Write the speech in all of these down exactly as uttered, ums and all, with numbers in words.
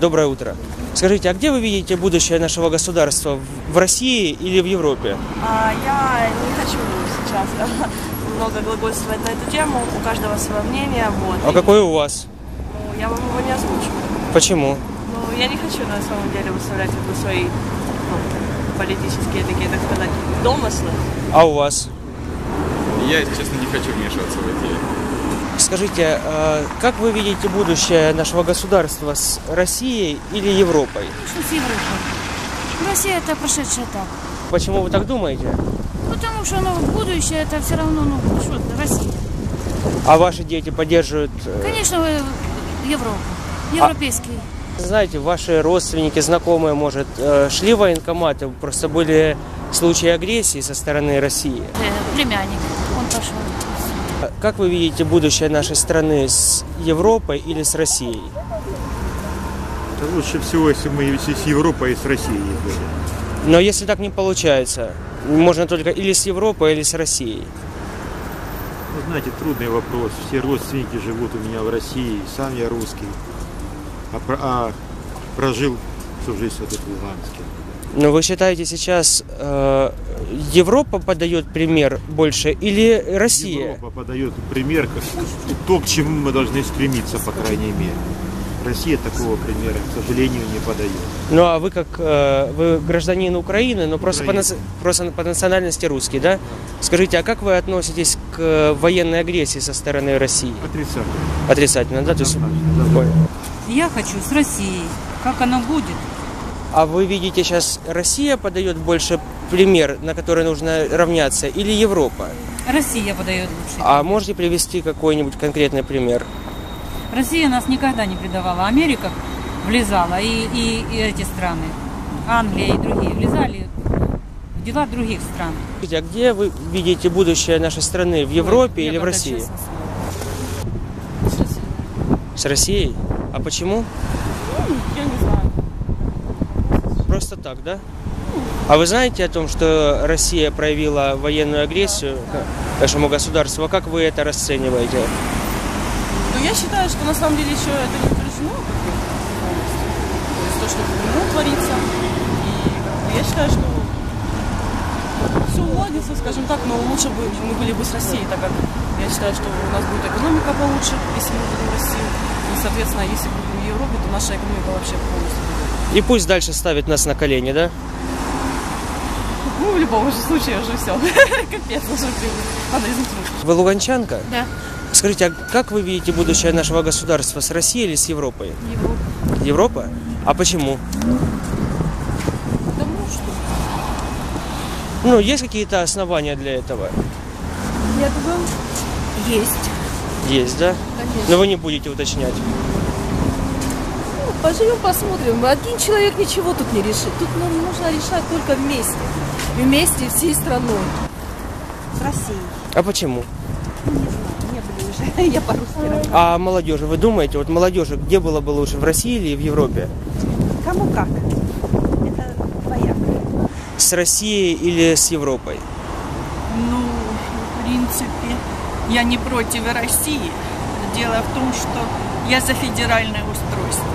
Доброе утро. Скажите, а где вы видите будущее нашего государства? В России или в Европе? А, я не хочу сейчас много глагольствовать на эту тему. У каждого свое мнение. Вот. А какое у вас? Ну, я вам его не озвучу. Почему? Ну, я не хочу на самом деле выставлять как бы свои ну, политические такие, так сказать, домыслы. А у вас? Я, если честно, не хочу вмешиваться в эти. Скажите, а как вы видите будущее нашего государства с Россией или Европой? Что с Европой? Россия это прошедшая этап. Почему вы так думаете? Потому что ну, будущее это все равно ну, что, Россия. А ваши дети поддерживают? Конечно, Европу. Европейский. А, знаете, ваши родственники, знакомые, может, шли в военкоматы, просто были случаи агрессии со стороны России? Племянник, он пошел. Как вы видите будущее нашей страны с Европой или с Россией? Да лучше всего, если мы с Европой и с Россией были. Но если так не получается, можно только или с Европой, или с Россией. Вы знаете, трудный вопрос. Все родственники живут у меня в России, сам я русский, а, про, а прожил всю жизнь вот в Луганске. Но вы считаете, сейчас э, Европа подает пример больше или Россия? Европа подает пример, то, к чему мы должны стремиться, по крайней мере. Россия такого примера, к сожалению, не подает. Ну а вы как э, вы гражданин Украины, но просто по, просто по национальности русский, да? Скажите, а как вы относитесь к военной агрессии со стороны России? Отрицательно. Отрицательно, да? То есть... Я хочу с Россией. Как оно будет? А вы видите, сейчас Россия подает больше пример, на который нужно равняться, или Европа? Россия подает лучше. А можете привести какой-нибудь конкретный пример? Россия нас никогда не предавала. Америка влезала, и, и, и эти страны, Англия и другие, влезали в дела других стран. А где вы видите будущее нашей страны? В Европе Ой, или в России? Честно. С Россией. С Россией? А почему? Ну, я не знаю. Просто так, да? А вы знаете о том, что Россия проявила военную агрессию к нашему государству? А как вы это расцениваете? Ну, я считаю, что на самом деле еще это не завершено, как бы, полностью. То есть то, что в миру творится. И как бы, я считаю, что все уладится, скажем так, но лучше бы мы были бы с Россией, так как я считаю, что у нас будет экономика получше, если мы будем в России. И, соответственно, если будем в Европе, то наша экономика вообще полностью будет. И пусть дальше ставит нас на колени, да? Ну, в любом же случае уже все. Капец, уже надо изучить. Вы луганчанка? Да. Скажите, а как вы видите будущее нашего государства, с Россией или с Европой? Европа. Европа? А почему? Потому что Ну, есть какие-то основания для этого? я думаю, есть. Есть, да? Конечно. Но вы не будете уточнять. Ну, поживем, посмотрим. Один человек ничего тут не решит. Тут ну, нужно решать только вместе. Вместе всей страной. С Россией. А почему? Не знаю, не были уже. Я по-русски работаю. А молодежи, вы думаете, вот молодежи, где было бы лучше, в России или в Европе? Кому как? Это двояко. С Россией или с Европой? Ну, в принципе, я не против России. Дело в том, что я за федеральное устройство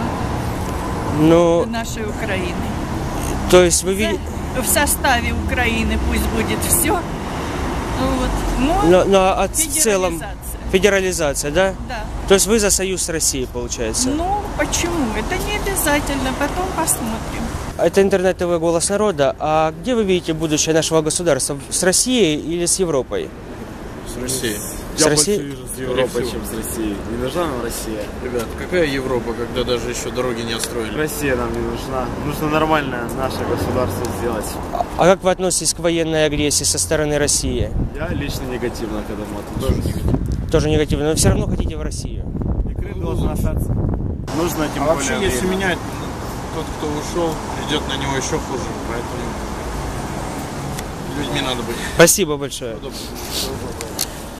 Ну, нашей Украины. то есть вы видите... В составе Украины пусть будет все. Вот. Но, Но, но а в целом федерализация. федерализация, да? Да. То есть вы за союз с Россией, получается? Ну, почему? Это не обязательно. Потом посмотрим. Это интернет-ТВ «Голос народа». А где вы видите будущее нашего государства? С Россией или с Европой? С Россией. С Я Россией? больше вижу с Европой, чем с Россией. Не нужна нам Россия? Ребят, какая Европа, когда даже еще дороги не отстроили? Россия нам не нужна. Нужно нормальное наше государство сделать. А, а как вы относитесь к военной агрессии со стороны России? Я лично негативно к этому Тоже отношусь. негативно. Тоже негативно, но все равно хотите в Россию? И Крым должен остаться. Нужно тем А более вообще, если время. менять, тот, кто ушел, идет на него еще хуже. Поэтому людьми надо быть. Спасибо большое. Удобно.